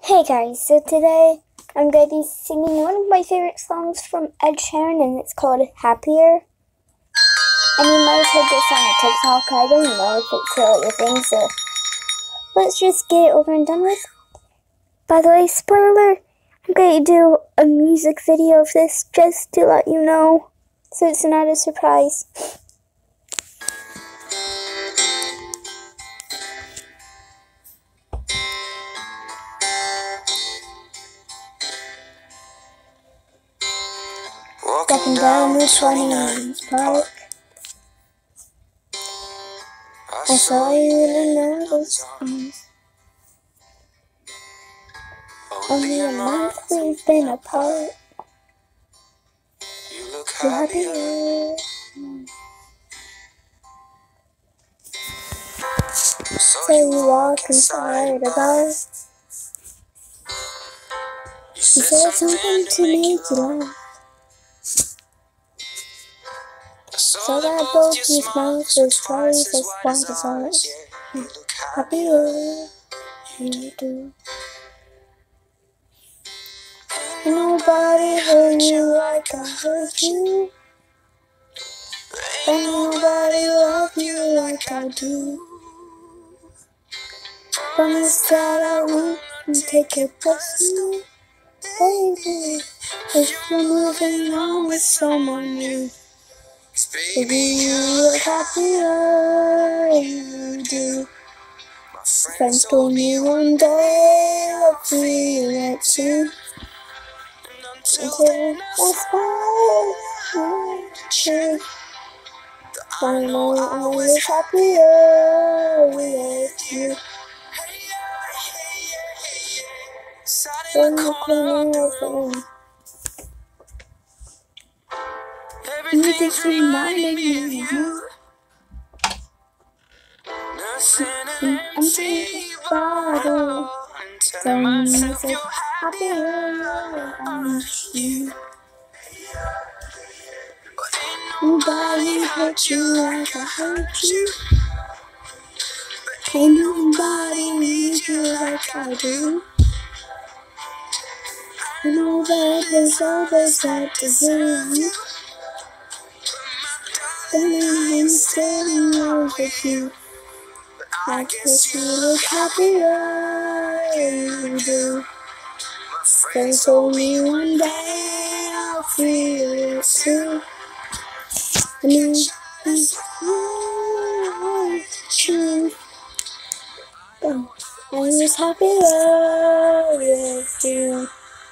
Hey guys, so today I'm going to be singing one of my favorite songs from Ed Sheeran, and it's called Happier. And you might have heard this on TikTok. I don't know if it's really a thing, so let's just get it over and done with. By the way, spoiler, I'm going to do a music video of this just to let you know, so it's not a surprise. Walking down the 29th Park, I saw you in another song. Only a month we've been apart. You look happier. So you walk inside of us. You said something to make you laugh. So that both your mouths was twice as wide as ours. You look happier, you do. Ain't nobody hurt you like I hurt you. Ain't nobody love you like I do. Promise that I won't take it personal, baby. If you're moving on with someone new, baby, you look happier, you do. My friends told me one day I'll feel it too. Until I find true, I'm always happier with you. In the corner of the room, everything's reminding me of you. An empty bottle, telling myself you're happier with you. Nobody hurt you like I hurt you. Ain't nobody need you like I do. I know that there's others that deserve you, but I'm still in love with you. I guess you look happier, you do. Friends told me one day I'll feel it too. I know it's true. I was happier with you.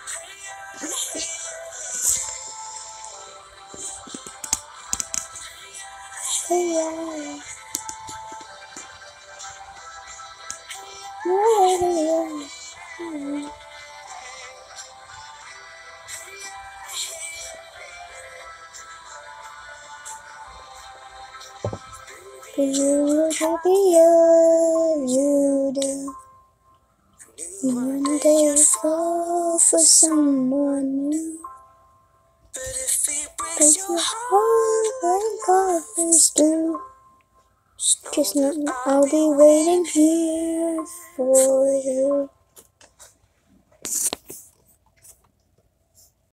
Hey, yeah. You look happier, you do. You one day fall for someone new, but your heart like others do. Just know I'll be waiting here for you.